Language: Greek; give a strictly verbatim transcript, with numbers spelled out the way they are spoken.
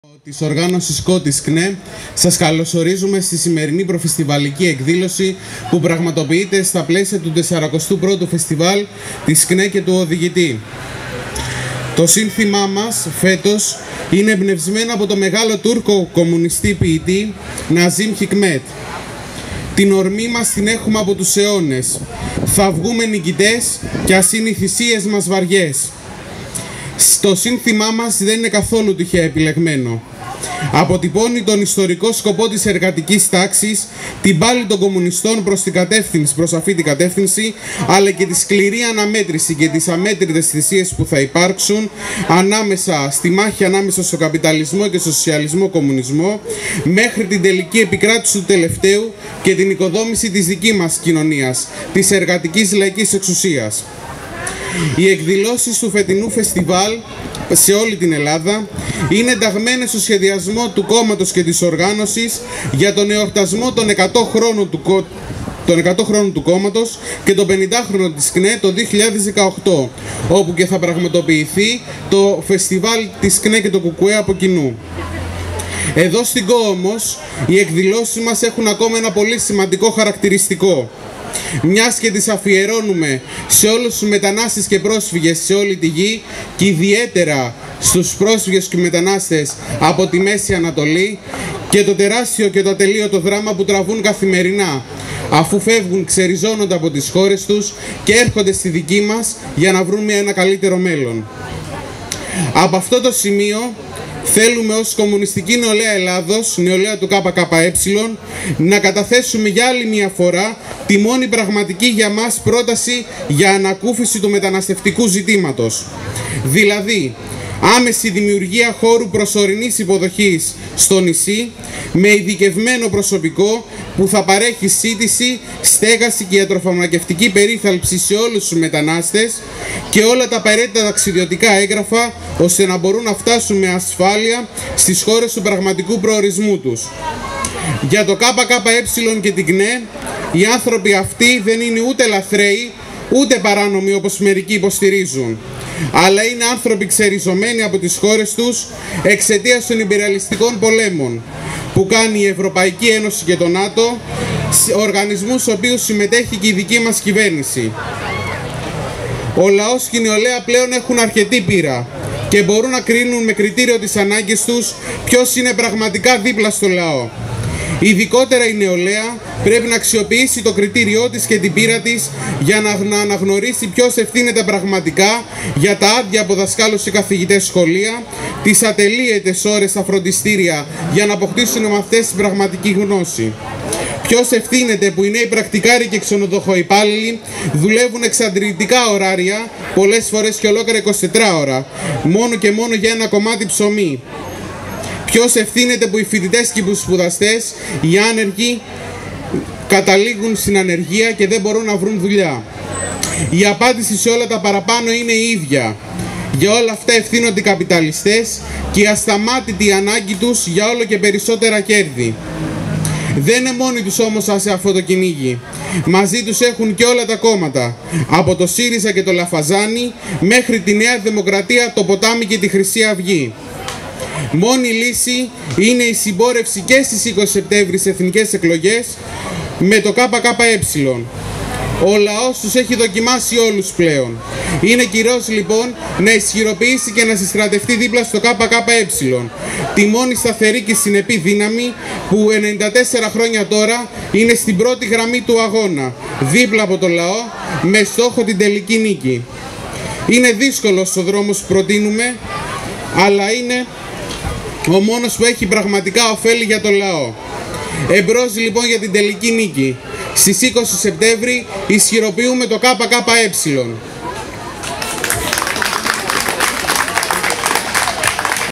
Της οργάνωσης ΚΟ της ΚΝΕ, σας καλωσορίζουμε στη σημερινή προφεστιβαλική εκδήλωση που πραγματοποιείται στα πλαίσια του τεσσαρακοστού πρώτου Φεστιβάλ της ΚΝΕ και του οδηγητή. Το σύνθημά μας φέτος είναι εμπνευσμένο από το μεγάλο Τούρκο κομμουνιστή ποιητή Ναζίμ Χικμέτ. Την ορμή μας την έχουμε από τους αιώνες. Θα βγούμε νικητές κι ας είναι οι θυσίες μας βαριές. Το σύνθημά μας δεν είναι καθόλου τυχαία επιλεγμένο. Αποτυπώνει τον ιστορικό σκοπό της εργατικής τάξης, την πάλη των κομμουνιστών προς την κατεύθυνση, προς αυτή την κατεύθυνση, αλλά και τη σκληρή αναμέτρηση και τις αμέτρητες θυσίες που θα υπάρξουν ανάμεσα στη μάχη ανάμεσα στο καπιταλισμό και στο σοσιαλισμό κομμουνισμό, μέχρι την τελική επικράτηση του τελευταίου και την οικοδόμηση της δικής μας κοινωνίας, της εργατικής λαϊκής εξουσίας. Οι εκδηλώσεις του φετινού φεστιβάλ σε όλη την Ελλάδα είναι ενταγμένες στο σχεδιασμό του κόμματος και της οργάνωσης για τον εορτασμό των εκατό χρόνων του, κο... των εκατό χρόνων του κόμματος και των πενήντα χρόνων της ΚΝΕ το δύο χιλιάδες δεκαοκτώ, όπου και θα πραγματοποιηθεί το φεστιβάλ της ΚΝΕ και το ΚΚΕ από κοινού. Εδώ στην ΚΟ όμως οι εκδηλώσεις μας έχουν ακόμα ένα πολύ σημαντικό χαρακτηριστικό. Μιας και τις αφιερώνουμε σε όλους τους μετανάστες και πρόσφυγες σε όλη τη γη και ιδιαίτερα στους πρόσφυγες και μετανάστες από τη Μέση Ανατολή και το τεράστιο και το ατελείωτο δράμα που τραβούν καθημερινά αφού φεύγουν ξεριζώνονται από τις χώρες τους και έρχονται στη δική μας για να βρουν ένα καλύτερο μέλλον. Από αυτό το σημείο θέλουμε ως Κομμουνιστική Νεολαία Ελλάδος, νεολαία του ΚΚΕ, να καταθέσουμε για άλλη μια φορά τη μόνη πραγματική για μας πρόταση για ανακούφιση του μεταναστευτικού ζητήματος. Δηλαδή, άμεση δημιουργία χώρου προσωρινής υποδοχής στο νησί με ειδικευμένο προσωπικό που θα παρέχει σύντηση, στέγαση και ιατροφαρμακευτική περίθαλψη σε όλους τους μετανάστες και όλα τα απαραίτητα ταξιδιωτικά έγγραφα ώστε να μπορούν να φτάσουν με ασφάλεια στις χώρες του πραγματικού προορισμού τους. Για το ΚΚΕ και την ΚΝΕ, οι άνθρωποι αυτοί δεν είναι ούτε λαθρέοι ούτε παράνομοι όπως μερικοί υποστηρίζουν, αλλά είναι άνθρωποι ξεριζωμένοι από τις χώρες τους εξαιτίας των ιμπεριαλιστικών πολέμων που κάνει η Ευρωπαϊκή Ένωση και το ΝΑΤΟ, οργανισμούς στους οποίους συμμετέχει και η δική μας κυβέρνηση. Ο λαός και η νεολαία πλέον έχουν αρκετή πείρα και μπορούν να κρίνουν με κριτήριο τις ανάγκες τους ποιος είναι πραγματικά δίπλα στο λαό. Ειδικότερα η νεολαία πρέπει να αξιοποιήσει το κριτήριό της και την πείρα της για να αναγνωρίσει ποιος ευθύνεται πραγματικά για τα άδεια από δασκάλους και καθηγητές σχολεία, τις ατελείωτες ώρες στα φροντιστήρια για να αποκτήσουν οι μαθητές την πραγματική γνώση. Ποιος ευθύνεται που οι νέοι πρακτικάροι και ξενοδοχοϊπάλληλοι δουλεύουν εξαντλητικά ωράρια, πολλές φορές και ολόκληρα εικοσιτετρά ώρα, μόνο και μόνο για ένα κομμάτι ψωμί. Ποιος ευθύνεται που οι φοιτητές και οι σπουδαστές, οι άνεργοι, καταλήγουν στην ανεργία και δεν μπορούν να βρουν δουλειά. Η απάντηση σε όλα τα παραπάνω είναι η ίδια. Για όλα αυτά ευθύνονται οι καπιταλιστές και η ασταμάτητη ανάγκη τους για όλο και περισσότερα κέρδη. Δεν είναι μόνοι τους όμως σε αυτό το κυνήγι. Μαζί τους έχουν και όλα τα κόμματα, από το ΣΥΡΙΖΑ και το Λαφαζάνι μέχρι τη Νέα Δημοκρατία, το Ποτάμι και τη Χρυσή Αυγή. Μόνη λύση είναι η συμπόρευση και στις είκοσι Σεπτέμβρη στις εθνικές εκλογές με το ΚΚΕ. Ο λαός τους έχει δοκιμάσει όλους πλέον. Είναι καιρός λοιπόν να ισχυροποιήσει και να συστρατευτεί δίπλα στο ΚΚΕ, τη μόνη σταθερή και συνεπή δύναμη που ενενήντα τέσσερα χρόνια τώρα είναι στην πρώτη γραμμή του αγώνα, δίπλα από το λαό, με στόχο την τελική νίκη. Είναι δύσκολος ο δρόμος που προτείνουμε, αλλά είναι ο μόνος που έχει πραγματικά ωφέλη για το λαό. Εμπρός λοιπόν για την τελική νίκη. Στις είκοσι Σεπτέμβρη ισχυροποιούμε το ΚΚΕ.